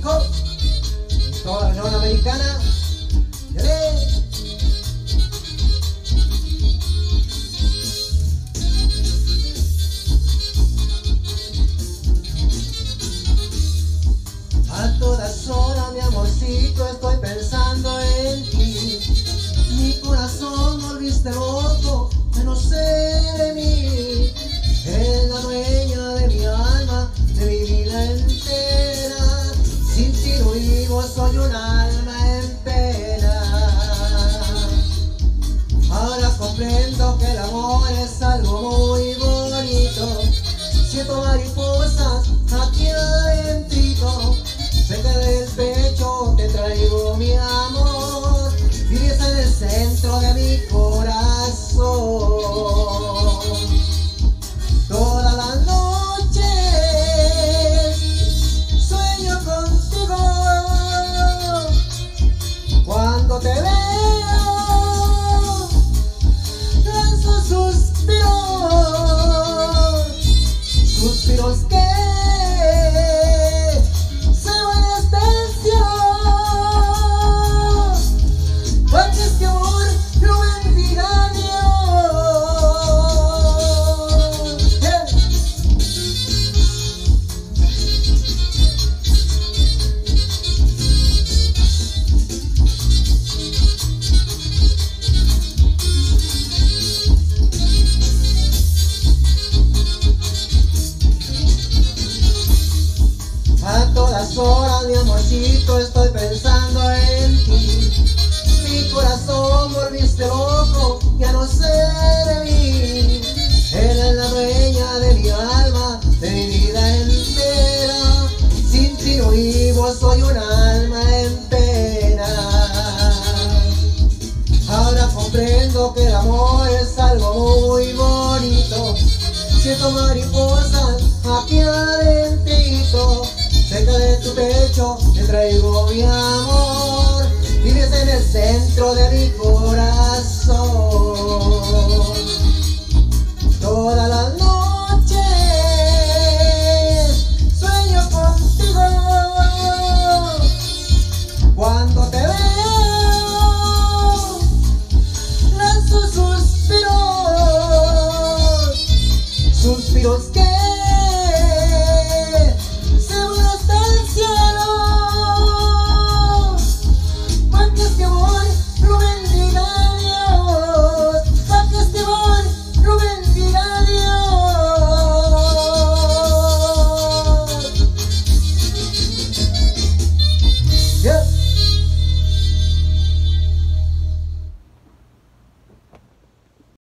México, toda la Unión Americana. ¡Yale! A todas horas, mi amorcito, estoy pensando en ti. Mi corazón volviste loco, de no ser de mí. Eres la dueña de mi alma, de mi vida entera. Sin ti no vivo, soy un alma en pena. Ahora comprendo que el amor es algo muy bonito. Siento mariposas aquí adentrito. Cerca del pecho te traigo mi amor. Vives en el centro de mi corazón. Todas las noches sueño contigo. Cuando te veo lanzo suspiros. Suspiros que horas, mi amorcito, estoy pensando en ti. Mi corazón volviste loco, ya no sé de mí. Eres la dueña de mi alma, de mi vida entera. Sin ti no vivo, soy un alma en pena. Ahora comprendo que el amor es algo muy bonito. Siento mariposas aquí adentrito. Cerca de tu pecho te traigo mi amor. Vives en el centro de mi corazón. Todas las noches sueño contigo. Cuando te veo lanzo suspiros. Suspiros que